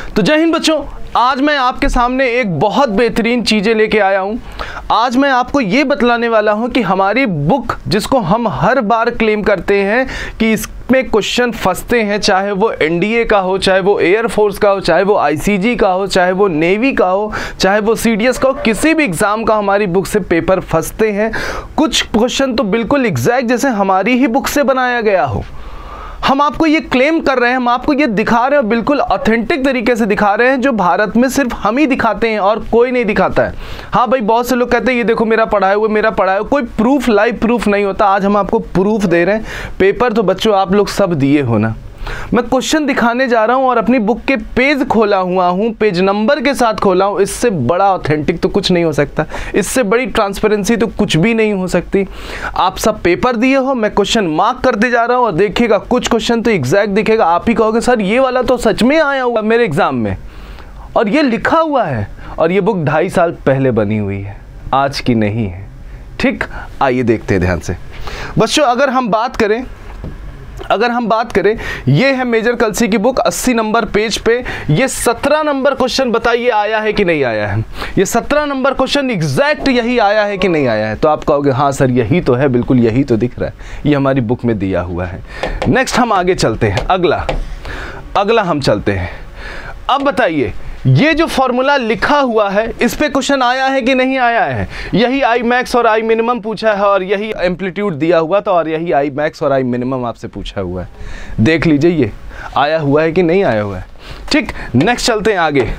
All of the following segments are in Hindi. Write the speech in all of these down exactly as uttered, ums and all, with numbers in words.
तो जय हिंद बच्चों, आज मैं आपके सामने एक बहुत बेहतरीन चीज़ें लेके आया हूँ। आज मैं आपको ये बतलाने वाला हूँ कि हमारी बुक, जिसको हम हर बार क्लेम करते हैं कि इसमें क्वेश्चन फंसते हैं, चाहे वो एनडीए का हो, चाहे वो एयरफोर्स का हो, चाहे वो आईसीजी का हो, चाहे वो नेवी का हो, चाहे वो सीडीएस का हो, किसी भी एग्ज़ाम का हमारी बुक से पेपर फंसते हैं। कुछ क्वेश्चन तो बिल्कुल एग्जैक्ट जैसे हमारी ही बुक से बनाया गया हो। हम आपको ये क्लेम कर रहे हैं, हम आपको ये दिखा रहे हैं, बिल्कुल ऑथेंटिक तरीके से दिखा रहे हैं, जो भारत में सिर्फ हम ही दिखाते हैं और कोई नहीं दिखाता है। हाँ भाई, बहुत से लोग कहते हैं ये देखो मेरा पढ़ाया हुआ, मेरा पढ़ाया हुआ, कोई प्रूफ, लाइव प्रूफ नहीं होता। आज हम आपको प्रूफ दे रहे हैं। पेपर तो बच्चों आप लोग सब दिए हो ना। मैं क्वेश्चन दिखाने जा रहा हूं और अपनी बुक के पेज खोला हुआ हूं, पेज नंबर के साथ खोला हूं। इससे बड़ा ऑथेंटिक तो कुछ नहीं हो सकता, इससे बड़ी ट्रांसपेरेंसी तो कुछ भी नहीं हो सकती। आप सब पेपर दिए हो, मैं क्वेश्चन मार्क करते जा रहा हूं और देखिएगा कुछ क्वेश्चन तो एग्जैक्ट दिखेगा। आप ही कहोगे सर ये वाला तो सच में आया हुआ मेरे एग्जाम में और ये लिखा हुआ है, और ये बुक ढाई साल पहले बनी हुई है, आज की नहीं है। ठीक, आइए देखते हैं ध्यान से बच्चों। अगर हम बात करें अगर हम बात करें ये है मेजर कलसी की बुक, अस्सी नंबर पेज पे ये सत्रह नंबर क्वेश्चन बताइए आया है कि नहीं आया है। ये सत्रह नंबर क्वेश्चन एग्जैक्ट यही आया है कि नहीं आया है। तो आप कहोगे हाँ सर यही तो है, बिल्कुल यही तो दिख रहा है, ये हमारी बुक में दिया हुआ है। नेक्स्ट हम आगे चलते हैं, अगला अगला हम चलते हैं। अब बताइए ये जो फॉर्मूला लिखा हुआ है इस पे क्वेश्चन आया है कि नहीं आया है। यही आई मैक्स और आई मिनिमम पूछा है, और यही एम्पलीट्यूड दिया हुआ था, और यही आई मैक्स और आई मिनिमम आपसे पूछा हुआ है। देख लीजिए ये आया हुआ है कि नहीं आया हुआ है। ठीक, नेक्स्ट चलते हैं आगे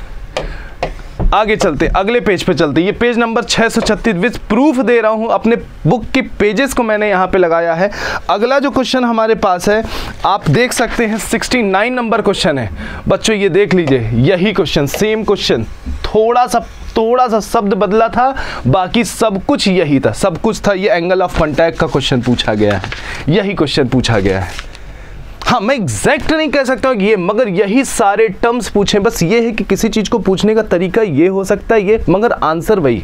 आगे चलते अगले पेज पे चलते। ये पेज नंबर छः सौ छत्तीस विच प्रूफ दे रहा हूँ, अपने बुक की पेजेस को मैंने यहाँ पे लगाया है। अगला जो क्वेश्चन हमारे पास है आप देख सकते हैं, उनहत्तर नंबर क्वेश्चन है बच्चों। ये देख लीजिए यही क्वेश्चन, सेम क्वेश्चन, थोड़ा सा थोड़ा सा शब्द बदला था, बाकी सब कुछ यही था, सब कुछ था। ये एंगल ऑफ कॉन्टैक्ट का क्वेश्चन पूछा गया है, यही क्वेश्चन पूछा गया है। हाँ, मैं एग्जैक्ट नहीं कह सकता हूँ ये, मगर यही सारे टर्म्स पूछे। बस ये है कि किसी चीज़ को पूछने का तरीका ये हो सकता है ये, मगर आंसर वही है।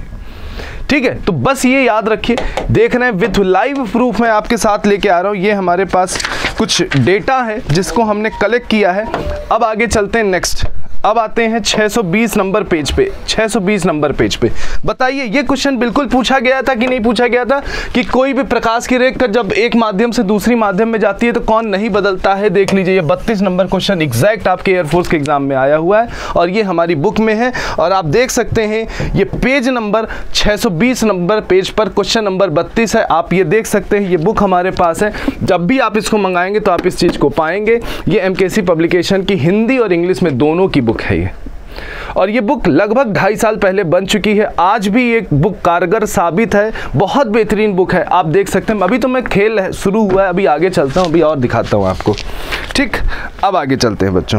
ठीक है, तो बस ये याद रखिए। देख रहे हैं विथ लाइव प्रूफ मैं आपके साथ लेके आ रहा हूँ। ये हमारे पास कुछ डेटा है जिसको हमने कलेक्ट किया है। अब आगे चलते हैं नेक्स्ट। अब आते हैं छः सौ बीस नंबर पेज पे। छः सौ बीस नंबर पेज पे बताइए ये क्वेश्चन बिल्कुल पूछा गया था कि नहीं पूछा गया था कि कोई भी प्रकाश की रेखा जब एक माध्यम से दूसरी माध्यम में जाती है तो कौन नहीं बदलता है। देख लीजिए ये बत्तीस नंबर क्वेश्चन एग्जैक्ट आपके एयरफोर्स के एग्जाम में आया हुआ है, और ये हमारी बुक में है। और आप देख सकते हैं ये पेज नंबर छः सौ बीस नंबर पेज पर क्वेश्चन नंबर बत्तीस है। आप ये देख सकते हैं, ये बुक हमारे पास है। जब भी आप इसको मंगाएंगे तो आप इस चीज़ को पाएंगे। ये एमकेसी पब्लिकेशन की हिंदी और इंग्लिश में दोनों की बुक है ये, और ये बुक लगभग ढाई साल पहले बन चुकी है। आज भी ये बुक कारगर साबित है, बहुत बेहतरीन बुक है। आप देख सकते हैं, अभी तो मैं खेल शुरू हुआ है, अभी आगे चलता हूँ, अभी और दिखाता हूँ आपको। ठीक, अब आगे चलते हैं बच्चों,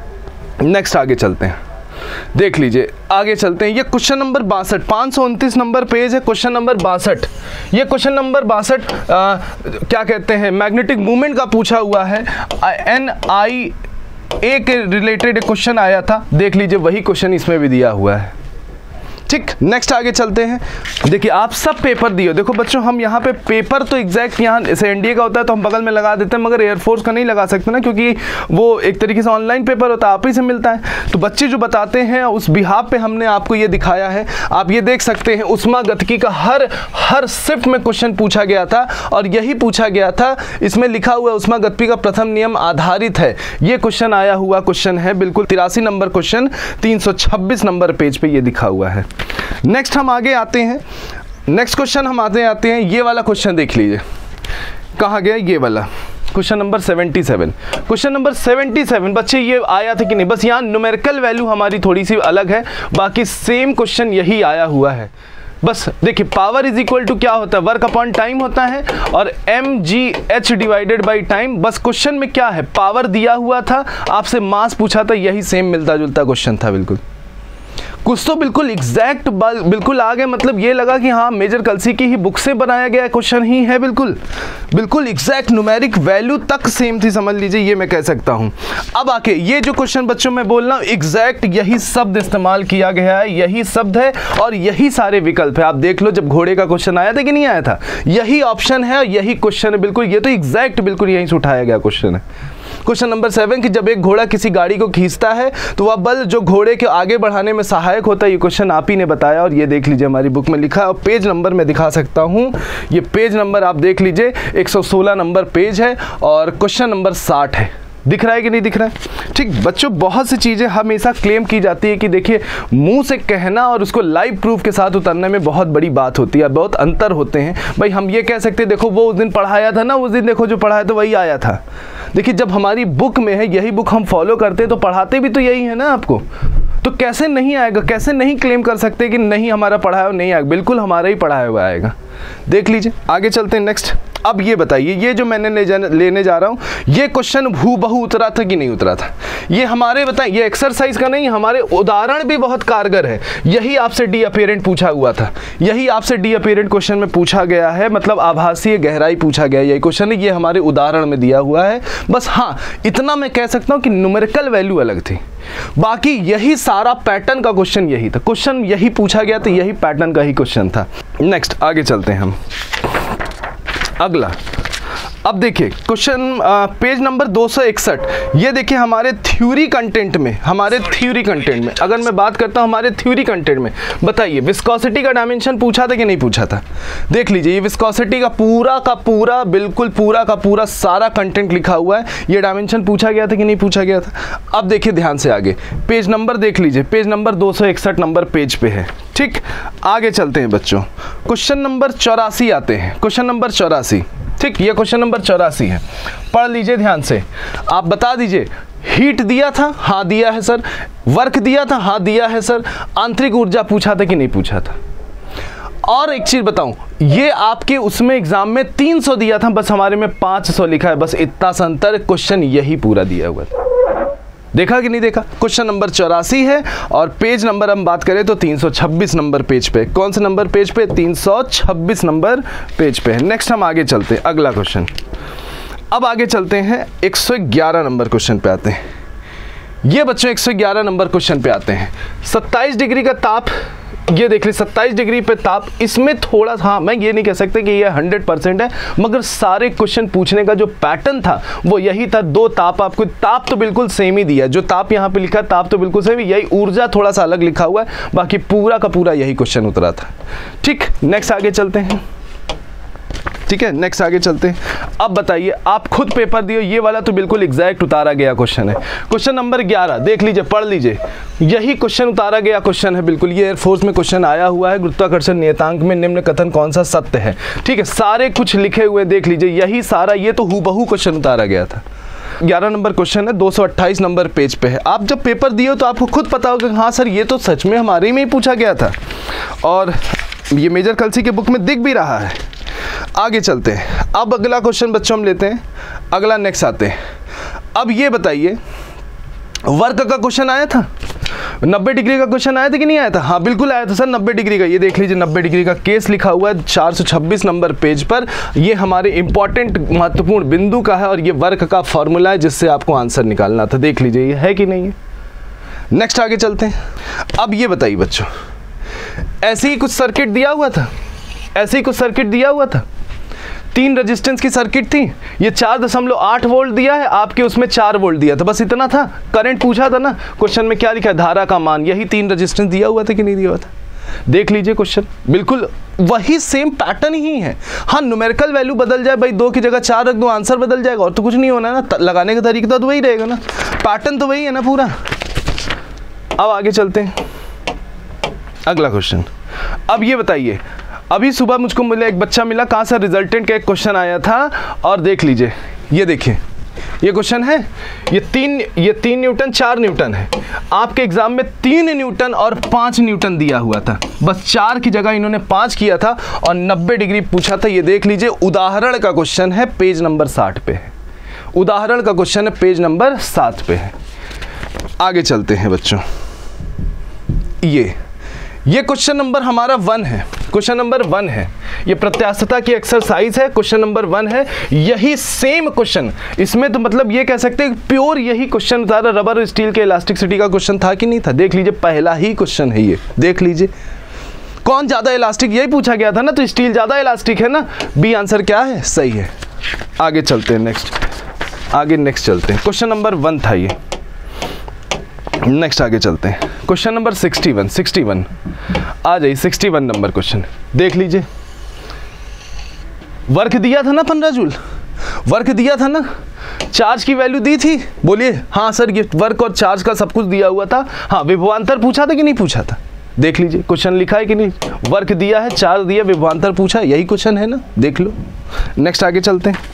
नेक्स्ट आगे चलते हैं। देख लीजिए आगे चलते हैं। ये क्वेश्चन नंबर बासठ, पाँच सौ उनतीस नंबर पेज है, क्वेश्चन नंबर बासठ। ये क्वेश्चन नंबर बासठ क्या कहते हैं, मैग्नेटिक मूवमेंट का पूछा हुआ है। एन आई ए के रिलेटेड क्वेश्चन आया था, देख लीजिए वही क्वेश्चन इसमें भी दिया हुआ है। ठीक, नेक्स्ट आगे चलते हैं। देखिए आप सब पेपर दिए। देखो बच्चों, हम यहाँ पे पेपर तो एग्जैक्ट यहाँ जैसे एनडीए का होता है तो हम बगल में लगा देते हैं, मगर एयरफोर्स का नहीं लगा सकते ना, क्योंकि वो एक तरीके से ऑनलाइन पेपर होता है, आप ही से मिलता है। तो बच्चे जो बताते हैं उस बिहाफ पे हमने आपको ये दिखाया है। आप ये देख सकते हैं उष्मागतिकी का हर हर शिफ्ट में क्वेश्चन पूछा गया था, और यही पूछा गया था। इसमें लिखा हुआ उष्मागतिकी का प्रथम नियम आधारित है, ये क्वेश्चन आया हुआ क्वेश्चन है बिल्कुल। तिरासी नंबर क्वेश्चन तीन सौ छब्बीस नंबर पेज पे ये दिखा हुआ है। नेक्स्ट हम आगे आते हैं। नेक्स्ट क्वेश्चन हम आते आते हैं ये वाला क्वेश्चन देख लीजिए, कहाँ गया ये वाला क्वेश्चन नंबर सतहत्तर। क्वेश्चन नंबर सतहत्तर बच्चे ये आया था कि नहीं, बस यहाँ न्यूमेरिकल वैल्यू हमारी थोड़ी सी अलग है, बाकी सेम क्वेश्चन यही आया हुआ है। बस देखिए पावर इज इक्वल टू क्या होता है, वर्क अपॉन टाइम होता है, और M G H divided by time. बस क्वेश्चन में क्या है, पावर दिया हुआ था, आपसे मास पूछा था, यही सेम मिलता जुलता क्वेश्चन था बिल्कुल। कुछ तो बिल्कुल एग्जैक्ट बिल्कुल आ गए, मतलब ये लगा कि हाँ मेजर कलसी की ही बुक से बनाया गया क्वेश्चन ही है, बिल्कुल बिल्कुल एग्जैक्ट न्यूमेरिक वैल्यू तक सेम थी, समझ लीजिए, ये मैं कह सकता हूँ। अब आके ये जो क्वेश्चन बच्चों मैं बोल रहा हूँ एग्जैक्ट यही शब्द इस्तेमाल किया गया है, यही शब्द है और यही सारे विकल्प है। आप देख लो जब घोड़े का क्वेश्चन आया था कि नहीं आया था, यही ऑप्शन है, यही क्वेश्चन है बिल्कुल, ये तो एग्जैक्ट बिल्कुल यहीं से उठाया गया क्वेश्चन है। क्वेश्चन नंबर सेवन कि जब एक घोड़ा किसी गाड़ी को खींचता है तो वह बल जो घोड़े के आगे बढ़ाने में सहायक होता है, ये क्वेश्चन आप ही ने बताया और ये देख लीजिए हमारी बुक में लिखा है। और पेज नंबर मैं दिखा सकता हूँ, ये पेज नंबर आप देख लीजिए एक सौ सोलह नंबर पेज है और क्वेश्चन नंबर साठ है। दिख रहा है कि नहीं दिख रहा है? ठीक बच्चों, बहुत सी चीज़ें हमेशा क्लेम की जाती है कि देखिए मुंह से कहना और उसको लाइव प्रूफ के साथ उतरने में बहुत बड़ी बात होती है, बहुत अंतर होते हैं। भाई हम ये कह सकते हैं देखो वो उस दिन पढ़ाया था ना, उस दिन देखो जो पढ़ाया था वही आया था। देखिए जब हमारी बुक में है, यही बुक हम फॉलो करते हैं तो पढ़ाते भी तो यही है ना आपको, तो कैसे नहीं आएगा, कैसे नहीं क्लेम कर सकते कि नहीं हमारा पढ़ाया हुआ नहीं आएगा? बिल्कुल हमारा ही पढ़ाया हुआ आएगा। देख लीजिए आगे चलते हैं नेक्स्ट। अब ये बताइए, ये जो मैंने ले जा, लेने जा रहा हूँ, ये क्वेश्चन हूबहू उतरा था कि नहीं उतरा था? ये हमारे बताएं, ये एक्सरसाइज का नहीं, हमारे उदाहरण भी बहुत कारगर है। यही आपसे डी अपीरेंट पूछा हुआ था, यही आपसे डी अपीरेंट क्वेश्चन में पूछा गया है, मतलब आभासीय गहराई पूछा गया है यही क्वेश्चन है, ये हमारे उदाहरण में दिया हुआ है। बस हाँ इतना मैं कह सकता हूँ कि न्यूमेरिकल वैल्यू अलग थी, बाकी यही सारा पैटर्न का क्वेश्चन यही था, क्वेश्चन यही पूछा गया था, यही पैटर्न का ही क्वेश्चन था। नेक्स्ट आगे चलते हैं हम अगला। अब देखिए क्वेश्चन पेज नंबर दो सौ इकसठ, ये देखिए हमारे थ्योरी कंटेंट में, हमारे थ्योरी कंटेंट में अगर मैं बात करता हूँ हमारे थ्योरी कंटेंट में, बताइए विस्कोसिटी का डायमेंशन पूछा था कि नहीं पूछा था? देख लीजिए ये विस्कोसिटी का पूरा का पूरा, बिल्कुल पूरा का पूरा सारा कंटेंट लिखा हुआ है, ये डायमेंशन पूछा गया था कि नहीं पूछा गया था? अब देखिए ध्यान से आगे पेज नंबर देख लीजिए, पेज नंबर दो सौ इकसठ नंबर पेज पे है। ठीक आगे चलते हैं बच्चों, क्वेश्चन नंबर चौरासी आते हैं, क्वेश्चन नंबर चौरासी। ठीक ये क्वेश्चन नंबर चौरासी है, पढ़ लीजिए ध्यान से। आप बता दीजिए हीट दिया था, हाँ दिया है सर। वर्क दिया था, हाँ दिया है सर। आंतरिक ऊर्जा पूछा था कि नहीं पूछा था? और एक चीज बताऊं, ये आपके उसमें एग्जाम में तीन सौ दिया था, बस हमारे में पाँच सौ लिखा है, बस इतना सा अंतर, क्वेश्चन यही पूरा दिया हुआ था। देखा कि नहीं देखा? क्वेश्चन नंबर चौरासी है और पेज नंबर हम बात करें तो तीन सौ छब्बीस नंबर पेज पे। कौन से नंबर पेज पे? तीन सौ छब्बीस नंबर पेज पे है। नेक्स्ट हम आगे चलते हैं अगला क्वेश्चन। अब आगे चलते हैं एक सौ ग्यारह नंबर क्वेश्चन पे आते हैं। ये बच्चों एक सौ ग्यारह नंबर क्वेश्चन पे आते हैं। सत्ताईस डिग्री का ताप, ये देख ली सत्ताईस डिग्री पे ताप, इसमें थोड़ा हाँ मैं ये नहीं कह सकते कि ये हंड्रेड परसेंट है, मगर सारे क्वेश्चन पूछने का जो पैटर्न था वो यही था। दो ताप, आपको ताप तो बिल्कुल सेम ही दिया, जो ताप यहाँ पे लिखा है ताप तो बिल्कुल सेम, यही ऊर्जा थोड़ा सा अलग लिखा हुआ है, बाकी पूरा का पूरा यही क्वेश्चन उतरा था। ठीक नेक्स्ट आगे चलते हैं। ठीक है नेक्स्ट आगे चलते हैं। अब बताइए आप खुद पेपर दियो, ये वाला तो बिल्कुल एग्जैक्ट उतारा गया क्वेश्चन है। क्वेश्चन नंबर ग्यारह देख लीजिए, पढ़ लीजिए, यही क्वेश्चन उतारा गया क्वेश्चन है बिल्कुल। ये एयरफोर्स में क्वेश्चन आया हुआ है, गुरुत्वाकर्षण नियतांक में निम्न कथन कौन सा सत्य है। ठीक है सारे कुछ लिखे हुए देख लीजिए, यही सारा, ये तो हूबहू क्वेश्चन उतारा गया था। ग्यारह नंबर क्वेश्चन है, दो सौ अट्ठाईस नंबर पेज पे है। आप जब पेपर दिए तो आपको खुद पता होगा हाँ सर ये तो सच में हमारे में ही पूछा गया था, और ये मेजर कलसी के बुक में दिख भी रहा है। आगे चलते हैं। अब अगला क्वेश्चन बच्चों हम लेते हैं, अगला नेक्स्ट आते हैं। अब ये बताइए वर्क का क्वेश्चन आया था, नब्बे डिग्री का क्वेश्चन आया था कि नहीं आया था? हाँ बिल्कुल आया था सर, नब्बे डिग्री का। ये देख लीजिए नब्बे डिग्री का केस लिखा हुआ है चार सौ छब्बीस नंबर पेज पर। ये हमारे इंपॉर्टेंट महत्वपूर्ण बिंदु का है और ये वर्क का फॉर्मूला है जिससे आपको आंसर निकालना था। देख लीजिए ये है कि नहीं है। नेक्स्ट आगे चलते हैं। अब ये बताइए बच्चों, ऐसे ही कुछ सर्किट दिया हुआ था, ऐसे ही कुछ सर्किट दिया हुआ था, तीन रेजिस्टेंस की सर्किट थी, ये चार दशमलव आठ वोल्ट दिया है, आपके उसमें चार वोल्ट दिया था, बस इतना था। करंट पूछा था ना, क्वेश्चन में क्या लिखा है? धारा का मान, यही तीन रेजिस्टेंस दिया हुआ था कि नहीं दिया हुआ था? देख लीजिए क्वेश्चन बिल्कुल वही सेम पैटर्न ही है। हाँ न्यूमेरिकल वैल्यू बदल जाए, भाई दो की जगह चार रख दो, आंसर बदल जाएगा, और तो कुछ नहीं होना ना, लगाने का तरीका तो वही रहेगा ना, पैटर्न तो वही है ना पूरा। अब आगे चलते हैं अगला क्वेश्चन। अब ये बताइए, अभी सुबह मुझको मिला एक बच्चा मिला, कहाँ से? रिजल्टेंट का एक क्वेश्चन आया था, और देख लीजिए ये देखिए ये क्वेश्चन है, ये तीन ये तीन न्यूटन चार न्यूटन है। आपके एग्जाम में तीन न्यूटन और पाँच न्यूटन दिया हुआ था, बस चार की जगह इन्होंने पाँच किया था और नब्बे डिग्री पूछा था। ये देख लीजिए उदाहरण का क्वेश्चन है, पेज नंबर साठ पे है। उदाहरण का क्वेश्चन है, पेज नंबर सात पे है। आगे चलते हैं बच्चों। ये ये क्वेश्चन नंबर हमारा वन है, क्वेश्चन नंबर वन है, ये प्रत्यास्थता की एक्सरसाइज है, क्वेश्चन नंबर वन है। यही सेम क्वेश्चन, इसमें तो मतलब ये कह सकते हैं प्योर यही क्वेश्चन उतारा, रबर और स्टील के इलास्टिसिटी का क्वेश्चन था कि नहीं था? देख लीजिए पहला ही क्वेश्चन है ये, देख लीजिए कौन ज्यादा इलास्टिक, यही पूछा गया था ना, तो स्टील ज्यादा इलास्टिक है ना। बी आंसर क्या है? सही है। आगे चलते हैं नेक्स्ट। आगे नेक्स्ट चलते हैं। क्वेश्चन नंबर वन था ये, नेक्स्ट आगे चलते हैं। Question number sixty one, sixty one आ जाइए, सिक्सटी वन नंबर क्वेश्चन देख लीजिए। वर्क दिया था ना पंद्रह जूल, वर्क दिया था ना, चार्ज की वैल्यू दी थी, बोलिए हाँ सर ये वर्क और चार्ज का सब कुछ दिया हुआ था। हाँ, विभवांतर पूछा था कि नहीं पूछा था, देख लीजिए क्वेश्चन लिखा है कि नहीं, वर्क दिया है, चार्ज दिया, विभवांतर पूछा, यही क्वेश्चन है ना, देख लो। नेक्स्ट आगे चलते हैं,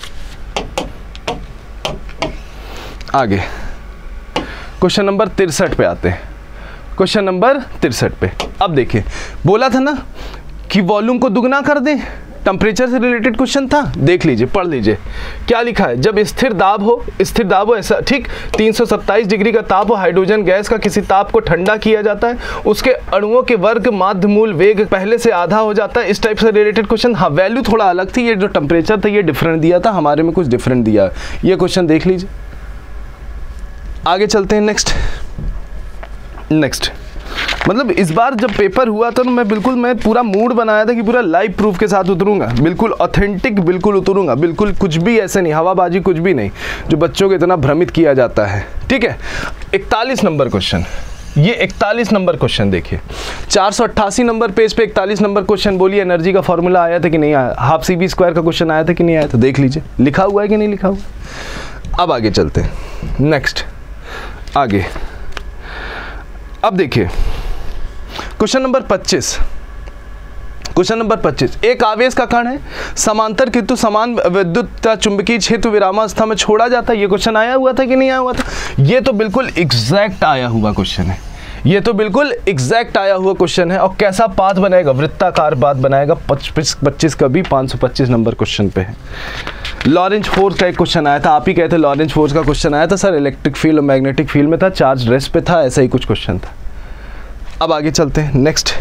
आगे क्वेश्चन नंबर तिरसठ पे आते हैं। क्वेश्चन नंबर तिरसठ पे अब देखिए, बोला था ना कि वॉल्यूम को दुगना कर दें, टेम्परेचर से रिलेटेड क्वेश्चन था, देख लीजिए, पढ़ लीजिए क्या लिखा है। जब स्थिर दाब हो, स्थिर दाब हो ऐसा, ठीक, तीन सौ सत्ताईस डिग्री का ताप हो, हाइड्रोजन गैस का किसी ताप को ठंडा किया जाता है, उसके अणुओं के वर्ग माध्य मूल वेग पहले से आधा हो जाता है, इस टाइप से रिलेटेड क्वेश्चन। हाँ, वैल्यू थोड़ा अलग थी, ये जो टेम्परेचर था ये डिफरेंट दिया था, हमारे में कुछ डिफरेंट दिया है, ये क्वेश्चन देख लीजिए। आगे चलते हैं, नेक्स्ट नेक्स्ट मतलब इस बार जब पेपर हुआ था ना, मैं बिल्कुल मैं पूरा मूड बनाया था कि पूरा लाइव प्रूफ के साथ उतरूंगा, बिल्कुल ऑथेंटिक बिल्कुल उतरूंगा, बिल्कुल कुछ भी ऐसे नहीं, हवाबाजी कुछ भी नहीं, जो बच्चों को इतना भ्रमित किया जाता है। ठीक है, इकतालीस नंबर क्वेश्चन, ये इकतालीस नंबर क्वेश्चन देखिए, चार सौ अट्ठासी नंबर पेज पे इकतालीस नंबर क्वेश्चन। बोलिए एनर्जी का फॉर्मूला आया था कि नहीं आया, हाफ सी बी स्क्वायर का क्वेश्चन आया था कि नहीं आया था, देख लीजिए लिखा हुआ है कि नहीं लिखा हुआ। अब आगे चलते हैं, नेक्स्ट आगे, अब देखिए क्वेश्चन नंबर पच्चीस, क्वेश्चन नंबर पच्चीस, एक आवेश का कण है, समांतर किंतु समान विद्युत चुंबकीय क्षेत्र विरामावस्था में छोड़ा जाता है, ये क्वेश्चन आया हुआ था कि नहीं आया हुआ था, ये तो बिल्कुल एग्जैक्ट आया हुआ क्वेश्चन है, ये तो बिल्कुल एग्जैक्ट आया हुआ क्वेश्चन है। और कैसा पाथ बनाएगा, वृत्ताकार पाथ बनाएगा, पच्चीस पच्चीस का भी पाँच सौ पच्चीस नंबर क्वेश्चन पे है। लॉरेंज फोर्स का एक क्वेश्चन आया था, आप ही कहते लॉरेंज फोर्स का क्वेश्चन आया था सर, इलेक्ट्रिक फील्ड और मैग्नेटिक फील्ड में था, चार्ज रेस्ट पे था, ऐसा ही कुछ क्वेश्चन था। अब आगे चलते हैं, नेक्स्ट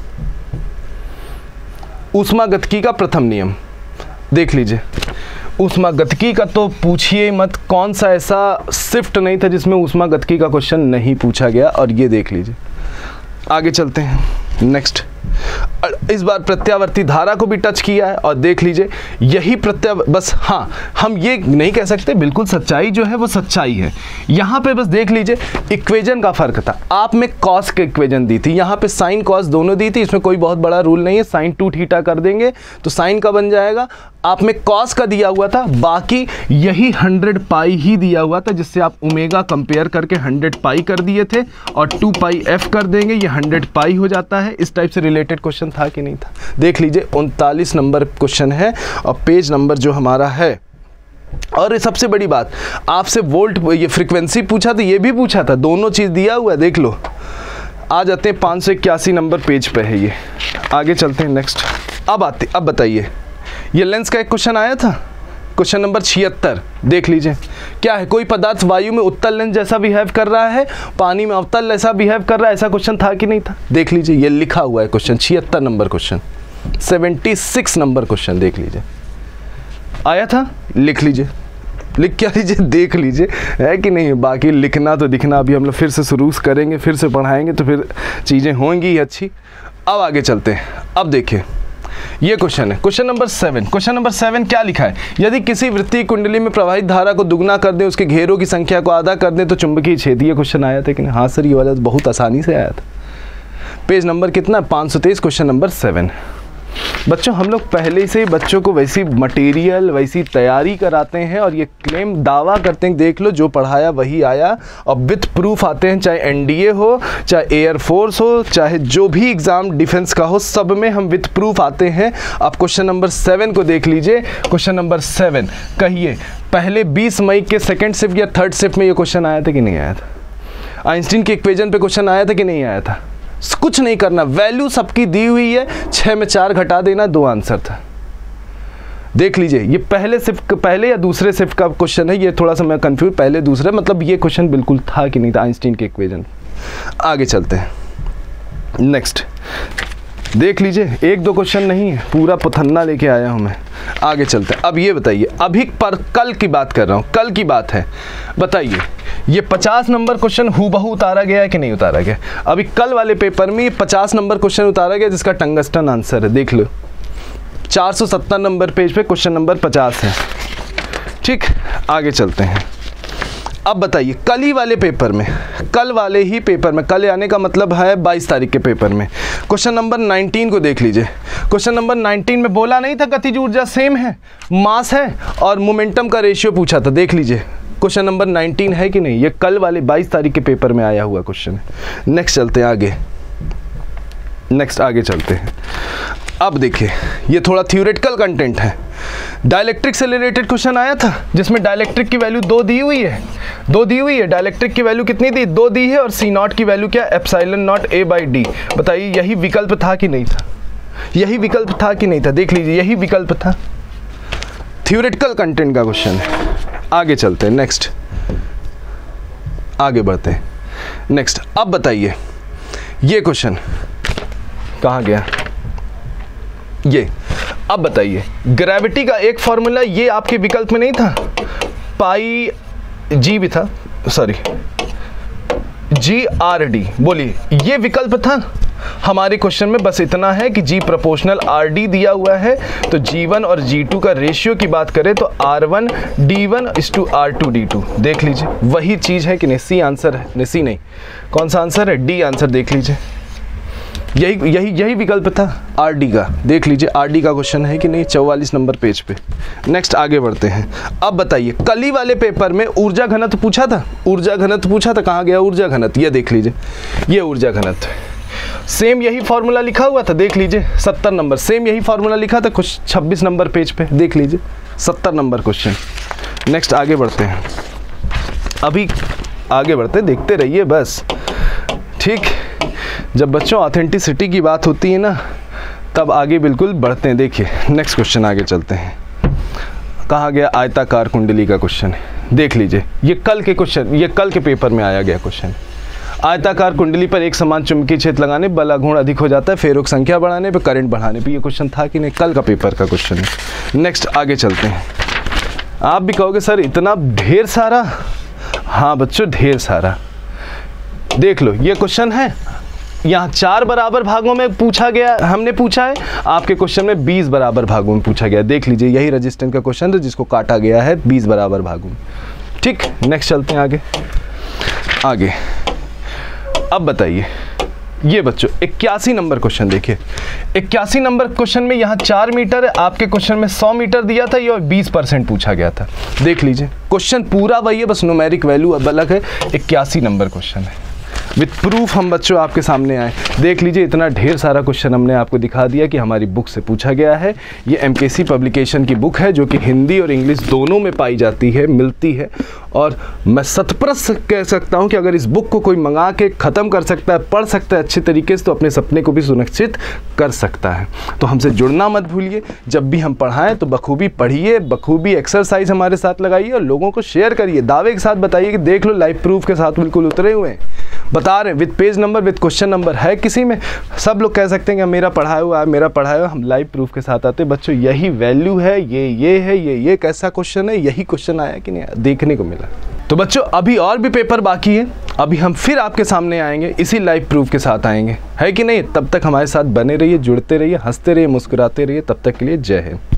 ऊष्मागतिकी का प्रथम नियम देख लीजिए। ऊष्मागतिकी का तो पूछिए मत, कौन सा ऐसा शिफ्ट नहीं था जिसमें ऊष्मागतिकी का क्वेश्चन नहीं पूछा गया, और ये देख लीजिए। आगे चलते हैं, नेक्स्ट इस बार प्रत्यावर्ती धारा को भी टच किया है, और देख लीजिए यही प्रत्या बस, हाँ हम ये नहीं कह सकते बिल्कुल सच्चाई जो है वो सच्चाई है, यहाँ पे बस देख लीजिए इक्वेजन का फर्क था, आप में कॉस के इक्वेजन दी थी, यहाँ पे साइन कॉस दोनों दी थी, इसमें कोई बहुत बड़ा रूल नहीं है, साइन टू थीटा कर देंगे तो साइन का बन जाएगा, आप में कॉस का दिया हुआ था, बाकी यही हंड्रेड पाई ही दिया हुआ था, जिससे आप ओमेगा कंपेयर करके हंड्रेड पाई कर दिए थे, और टू पाई एफ कर देंगे, ये हंड्रेड पाई हो जाता है। इस टाइप से रिलेटेड क्वेश्चन था कि नहीं था, देख लीजिए उनतालीस नंबर क्वेश्चन है, और पेज नंबर जो हमारा है। और सबसे बड़ी बात, आपसे वोल्ट ये फ्रीक्वेंसी पूछा था, ये भी पूछा था, दोनों चीज़ दिया हुआ है, देख लो। आ जाते हैं पाँच सौ इक्यासी नंबर पेज पे है ये। आगे चलते हैं, नेक्स्ट अब आते अब बताइए, ये लेंस का एक क्वेश्चन आया था, क्वेश्चन नंबर छिहत्तर देख लीजिए, क्या है, कोई पदार्थ वायु में उत्तल लेंस जैसा बिहेव कर रहा है, पानी में अवतल जैसा बिहेव कर रहा है, ऐसा क्वेश्चन था कि नहीं था, देख लीजिए ये लिखा हुआ है क्वेश्चन, छिहत्तर नंबर क्वेश्चन, छिहत्तर नंबर क्वेश्चन देख लीजिए, आया था, लिख लीजिए, लिख क्या लीजिए, देख लीजिए है कि नहीं। बाकी लिखना तो दिखना अभी हम लोग फिर से शुरू करेंगे, फिर से पढ़ाएंगे तो फिर चीज़ें होंगी ही अच्छी। अब आगे चलते हैं, अब देखिए ये क्वेश्चन है, question number seven, question number seven क्या लिखा है, यदि किसी वृत्तीय कुंडली में प्रवाहित धारा को दुगना कर दें, उसके घेरों की संख्या को आधा कर दें तो चुंबकीय क्षेत्र, ये क्वेश्चन आया था कि नहीं, हाँ सर ये वाला तो बहुत आसानी से आया था। पेज नंबर कितना, पाँच सौ तेईस, क्वेश्चन नंबर सेवन। बच्चों हम लोग पहले से बच्चों को वैसी मटेरियल वैसी तैयारी कराते हैं, और ये क्लेम दावा करते हैं देख लो जो पढ़ाया वही आया, और विथ प्रूफ आते हैं, चाहे एनडीए हो, चाहे एयरफोर्स हो, चाहे जो भी एग्ज़ाम डिफेंस का हो, सब में हम विथ प्रूफ आते हैं। आप क्वेश्चन नंबर सेवन को देख लीजिए, क्वेश्चन नंबर सेवन, कहिए पहले बीस मई के सेकेंड शिफ्ट या थर्ड शिफ्ट में ये क्वेश्चन आया था कि नहीं आया था, आइंस्टीन के इक्वेजन पे क्वेश्चन आया था कि नहीं आया था। कुछ नहीं करना, वैल्यू सबकी दी हुई है, छः में चार घटा देना, दो आंसर था, देख लीजिए। ये पहले शिफ्ट पहले या दूसरे शिफ्ट का क्वेश्चन है, ये थोड़ा सा मैं कंफ्यूज, पहले दूसरे, मतलब ये क्वेश्चन बिल्कुल था कि नहीं था आइंस्टीन के इक्वेशन। आगे चलते हैं, नेक्स्ट देख लीजिए, एक दो क्वेश्चन नहीं है, पूरा पथन्ना लेके आया हूँ मैं। आगे चलते हैं, अब ये बताइए, अभी पर कल की बात कर रहा हूँ, कल की बात है, बताइए ये पचास नंबर क्वेश्चन हूबहू उतारा गया है कि नहीं उतारा गया। अभी कल वाले पेपर में ये पचास नंबर क्वेश्चन उतारा गया जिसका टंगस्टन आंसर है, देख लो चार सौ सत्तर नंबर पेज पे क्वेश्चन नंबर पचास है। ठीक, आगे चलते हैं। अब बताइए कल ही वाले पेपर में, कल वाले ही पेपर में, कल आने का मतलब है बाईस तारीख के पेपर में, क्वेश्चन नंबर नाइनटीन को देख लीजिए। क्वेश्चन नंबर नाइनटीन में बोला नहीं था गतिज ऊर्जा सेम है, मास है और मोमेंटम का रेशियो पूछा था। देख लीजिए क्वेश्चन नंबर नाइनटीन है कि नहीं, ये कल वाले बाईस तारीख के पेपर में आया हुआ क्वेश्चन है। नेक्स्ट चलते हैं आगे, नेक्स्ट आगे चलते हैं। अब देखिए ये थोड़ा थ्योरेटिकल कंटेंट है। डाइलेक्ट्रिक से रिलेटेड क्वेश्चन आया था जिसमें डाइलेक्ट्रिक की वैल्यू दो दी हुई है, दो दी हुई है। डाइलेक्ट्रिक की वैल्यू कितनी दी, दो दी है और सी नॉट की वैल्यू क्या, epsilon nought A by D. बताइए यही विकल्प था कि नहीं था, यही विकल्प था कि नहीं था। देख लीजिए यही विकल्प था। थ्योरेटिकल कंटेंट का क्वेश्चन है। आगे चलते हैं, नेक्स्ट आगे बढ़ते हैं। नेक्स्ट अब बताइए ये क्वेश्चन कहाँ गया, ये अब बताइए ग्रेविटी का एक फॉर्मूला, ये आपके विकल्प में नहीं था, पाई जी भी था, सॉरी जी आर डी, बोलिए ये विकल्प था हमारे क्वेश्चन में। बस इतना है कि जी प्रोपोर्शनल आर डी दिया हुआ है, तो जी वन और जी टू का रेशियो की बात करें तो R one D one is to R two D two. देख लीजिए वही चीज़ है कि नहीं, सी आंसर है, नहीं सी नहीं, कौन सा आंसर है, डी आंसर। देख लीजिए यही यही यही विकल्प था आर डी का। देख लीजिए आर डी का क्वेश्चन है कि नहीं, चौवालीस नंबर पेज पे। नेक्स्ट आगे बढ़ते हैं। अब बताइए कल ही वाले पेपर में ऊर्जा घनत्व पूछा था, ऊर्जा घनत्व पूछा था, कहाँ गया ऊर्जा घनत्व, ये देख लीजिए ये ऊर्जा घनत्व, सेम यही फॉर्मूला लिखा हुआ था। देख लीजिए सत्तर नंबर, सेम यही फॉर्मूला लिखा था कुछ छब्बीस नंबर पेज पे। देख लीजिए सत्तर नंबर क्वेश्चन। नेक्स्ट आगे बढ़ते हैं, अभी आगे बढ़ते देखते रहिए बस, ठीक। जब बच्चों ऑथेंटिसिटी की बात होती है ना तब आगे बिल्कुल बढ़ते हैं। देखिए नेक्स्ट क्वेश्चन आगे चलते हैं। कहाँ गया, आयताकार कुंडली का क्वेश्चन है। देख लीजिए ये कल के क्वेश्चन, ये कल के पेपर में आया गया क्वेश्चन। आयताकार कुंडली पर एक समान चुंबकीय क्षेत्र लगाने बल गुण अधिक हो जाता है, फेरों की संख्या बढ़ाने पे, करंट बढ़ाने पे। ये क्वेश्चन था कि नहीं, कल का पेपर का क्वेश्चन है। नेक्स्ट आगे चलते हैं। आप भी कहोगे सर इतना ढेर सारा, हाँ बच्चों ढेर सारा। देख लो ये क्वेश्चन है, यहाँ चार बराबर भागों में पूछा गया, हमने पूछा है, आपके क्वेश्चन में बीस बराबर भागों में पूछा गया। देख लीजिए यही रेजिस्टेंस का क्वेश्चन था जिसको काटा गया है बीस बराबर भागों में, ठीक। नेक्स्ट चलते हैं आगे आगे। अब बताइए ये बच्चों इक्यासी नंबर क्वेश्चन देखिए, इक्यासी नंबर क्वेश्चन में यहाँ चार मीटर है, आपके क्वेश्चन में सौ मीटर दिया था, ये बीस परसेंट पूछा गया था। देख लीजिए क्वेश्चन पूरा वही है, बस न्यूमेरिक वैल्यू अब अलग है। इक्यासी नंबर क्वेश्चन है, विद प्रूफ हम बच्चों आपके सामने आए। देख लीजिए इतना ढेर सारा क्वेश्चन हमने आपको दिखा दिया कि हमारी बुक से पूछा गया है। ये एमकेसी पब्लिकेशन की बुक है जो कि हिंदी और इंग्लिश दोनों में पाई जाती है, मिलती है। और मैं शतप्रत कह सकता हूँ कि अगर इस बुक को कोई मंगा के ख़त्म कर सकता है, पढ़ सकता है अच्छे तरीके से, तो अपने सपने को भी सुनिश्चित कर सकता है। तो हमसे जुड़ना मत भूलिए, जब भी हम पढ़ाएं तो बखूबी पढ़िए, बखूबी एक्सरसाइज हमारे साथ लगाइए और लोगों को शेयर करिए, दावे के साथ बताइए कि देख लो लाइव प्रूफ के साथ बिल्कुल उतरे हुए हैं, बता रहे हैं with page number with question number है किसी में। सब लोग कह सकते हैं कि मेरा पढ़ाया हुआ है, मेरा पढ़ाया हुआ, हम लाइव प्रूफ के साथ आते हैं। बच्चों यही वैल्यू है, ये ये है, ये ये कैसा क्वेश्चन है, यही क्वेश्चन आया कि नहीं देखने को मिला। तो बच्चों अभी और भी पेपर बाकी है, अभी हम फिर आपके सामने आएंगे, इसी लाइव प्रूफ के साथ आएंगे, है कि नहीं। तब तक हमारे साथ बने रहिए, जुड़ते रहिए, हंसते रहिए, मुस्कुराते रहिए। तब तक के लिए जय हिंद।